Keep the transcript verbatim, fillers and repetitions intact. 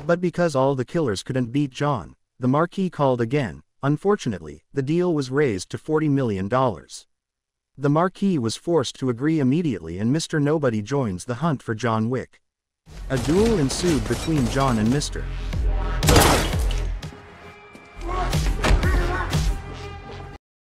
But because all the killers couldn't beat John, the Marquis called again. Unfortunately, the deal was raised to forty million dollars. The Marquis was forced to agree immediately, and Mister Nobody joins the hunt for John Wick. A duel ensued between John and Mister